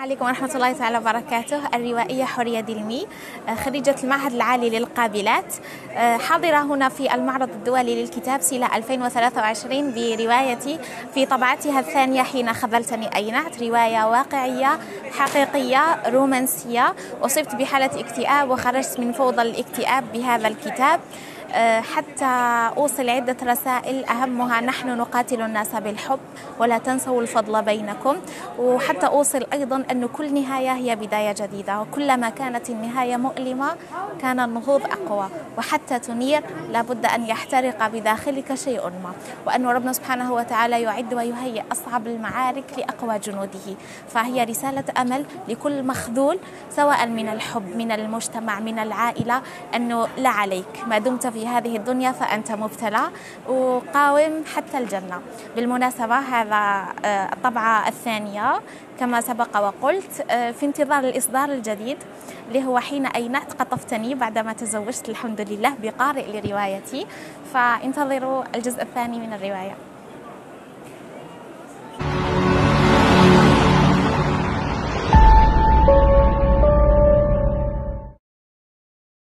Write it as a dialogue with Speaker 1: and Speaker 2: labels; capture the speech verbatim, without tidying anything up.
Speaker 1: عليكم ورحمة الله تعالى وبركاته. الروائية حورية دلمي، خريجة المعهد العالي للقابلات، حاضرة هنا في المعرض الدولي للكتاب سيلا ألفين وثلاثة وعشرين بروايتي في طبعتها الثانية حين خذلتني أينعت، رواية واقعية حقيقية رومانسية. أصبت بحالة اكتئاب وخرجت من فوضى الاكتئاب بهذا الكتاب حتى أوصل عدة رسائل أهمها: نحن نقاتل الناس بالحب ولا تنسوا الفضل بينكم. وحتى أوصل أيضا أن كل نهاية هي بداية جديدة، وكلما كانت النهاية مؤلمة كان النهوض أقوى، وحتى تنير لابد أن يحترق بداخلك شيء ما، وأن ربنا سبحانه وتعالى يعد ويهيئ أصعب المعارك لأقوى جنوده. فهي رسالة أمل لكل مخذول، سواء من الحب، من المجتمع، من العائلة، أنه لا عليك، ما دمت في هذه الدنيا فأنت مبتلى، وقاوم حتى الجنة. بالمناسبة هذا الطبعة الثانية كما سبق وقلت، في انتظار الإصدار الجديد اللي هو حين أينعت قطفتني بعدما تزوجت الحمد لله بقارئ لروايتي، فانتظروا الجزء الثاني من الرواية.